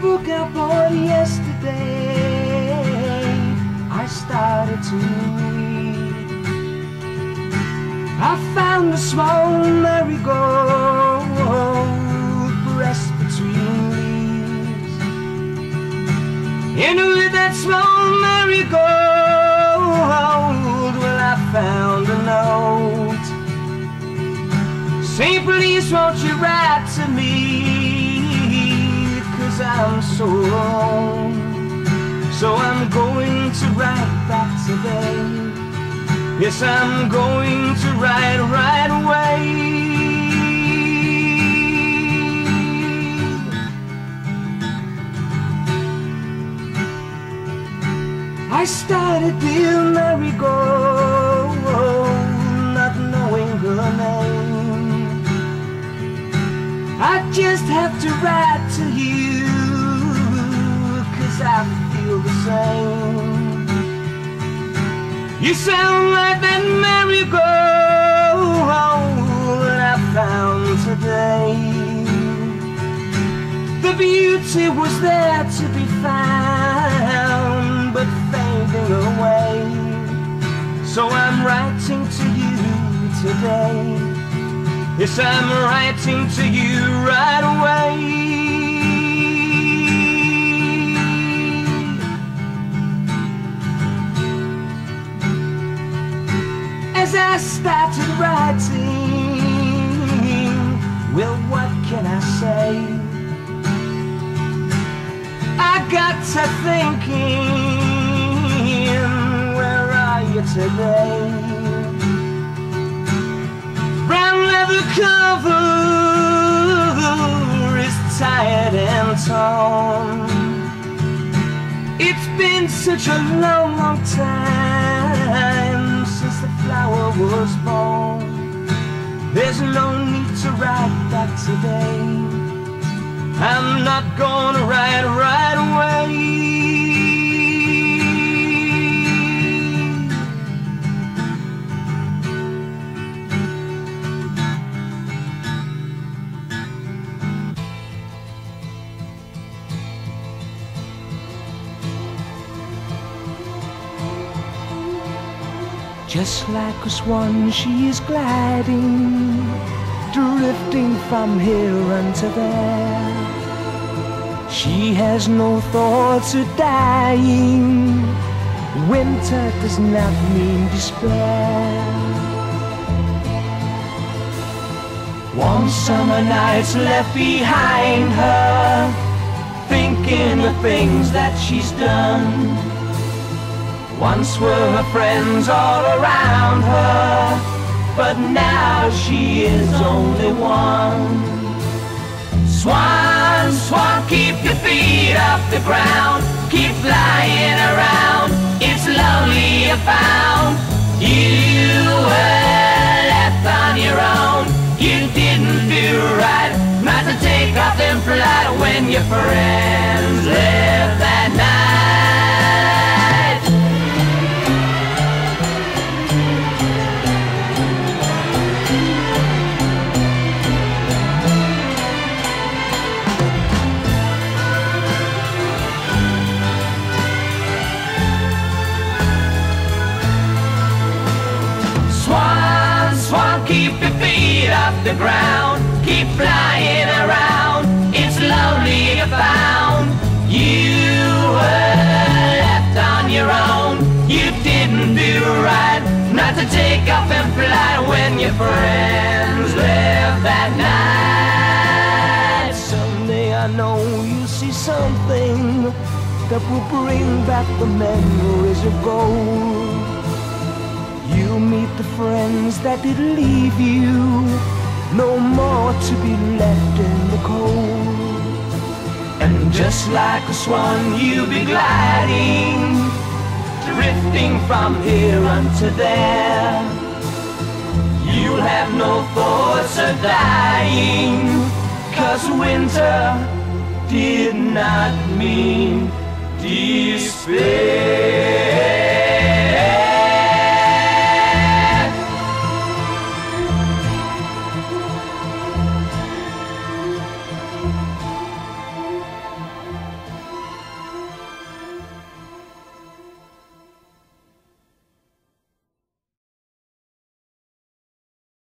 book I bought yesterday, I started to read. I found a small marigold pressed between leaves, and with that small marigold, well, I found a note. Say, please won't you write to me, 'cause I'm so wrong. So I'm going to write back today. Yes, I'm going to write right away. I started dear Marigold, not knowing her name. I just have to write to you, 'cause I feel the same. You sound like that marigold that I found today. The beauty was there to be found, but fading away. So I'm writing to you today. Yes, I'm writing to you right away. As I started writing, well, what can I say? I got to thinking, where are you today? Brown leather cover is tired and torn. It's been such a long, long time since the flower was born. There's no need to write back today. I'm not gonna write right away. Just like a swan, she is gliding, drifting from here unto there. She has no thoughts of dying. Winter does not mean despair. Warm summer nights left behind her, thinking of things that she's done. Once were her friends all around her, but now she is only one. Swan, swan, keep your feet off the ground, keep flying around, it's lonely you found. You were left on your own, you didn't do right, not to take off and fly when your friends left that night. Keep your feet off the ground, keep flying around, it's lonely you found. You were left on your own, you didn't do right, not to take off and fly when your friends left that night. Someday I know you'll see something that will bring back the memories of gold. You'll meet the friends that did leave you, no more to be left in the cold. And just like a swan you'll be gliding, drifting from here unto there. You'll have no thoughts of dying, 'cause winter did not mean despair.